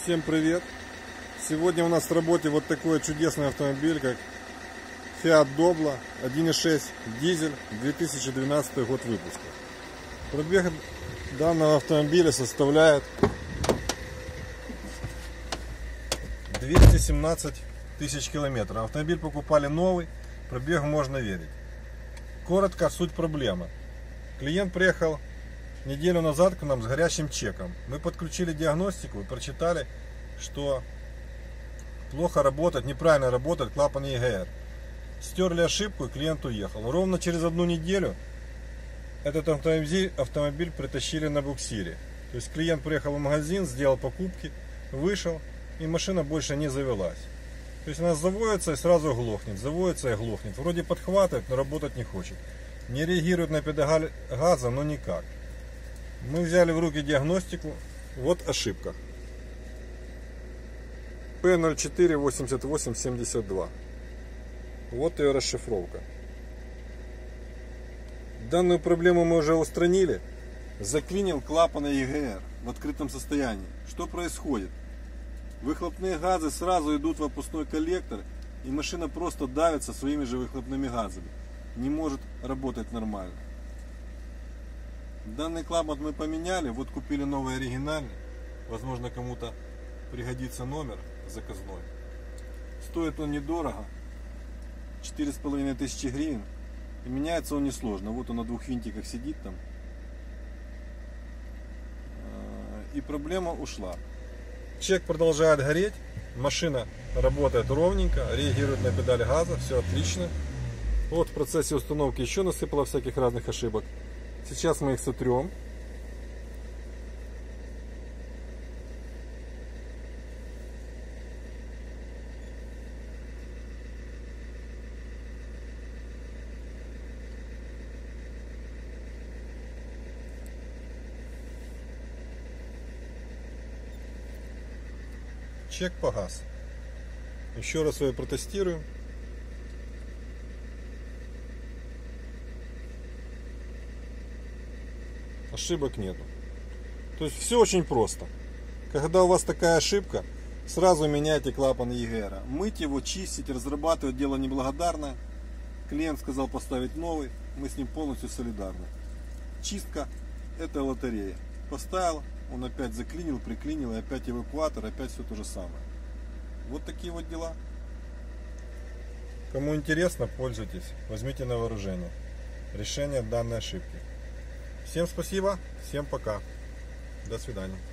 Всем привет! Сегодня у нас в работе вот такой чудесный автомобиль, как Fiat Doblo 1.6 дизель, 2012 год выпуска. Пробег данного автомобиля составляет 217 тысяч километров. Автомобиль покупали новый, пробег можно верить. Коротко, суть проблемы. Клиент приехал неделю назад к нам с горящим чеком. Мы подключили диагностику и прочитали, что плохо работает, неправильно работает клапан EGR. Стерли ошибку, и клиент уехал. Ровно через одну неделю этот автомобиль притащили на буксире. То есть клиент приехал в магазин, сделал покупки, вышел, и машина больше не завелась. То есть она заводится и сразу глохнет, заводится и глохнет. Вроде подхватывает, но работать не хочет. Не реагирует на педаль газа, но никак. Мы взяли в руки диагностику. Вот ошибка. P048872. Вот ее расшифровка. Данную проблему мы уже устранили. Заклинил клапан EGR в открытом состоянии. Что происходит? Выхлопные газы сразу идут в опускной коллектор, и машина просто давится своими же выхлопными газами. Не может работать нормально. Данный клапан мы поменяли, вот купили новый оригинальный. Возможно, кому-то пригодится номер заказной. Стоит он недорого, 4500 гривен. И меняется он несложно. Вот он на двух винтиках сидит там. И проблема ушла. Чек продолжает гореть. Машина работает ровненько, реагирует на педаль газа. Все отлично. Вот в процессе установки еще насыпало всяких разных ошибок. Сейчас мы их сотрем. Чек погас. Еще раз его протестируем. Ошибок нету. То есть все очень просто. Когда у вас такая ошибка, сразу меняйте клапан EGR. Мыть его, чистить, разрабатывать дело неблагодарное. Клиент сказал поставить новый. Мы с ним полностью солидарны. Чистка — это лотерея. Поставил, он опять заклинил, приклинил, и опять эвакуатор, опять все то же самое. Вот такие вот дела. Кому интересно, пользуйтесь, возьмите на вооружение решение данной ошибки. Всем спасибо, всем пока, до свидания.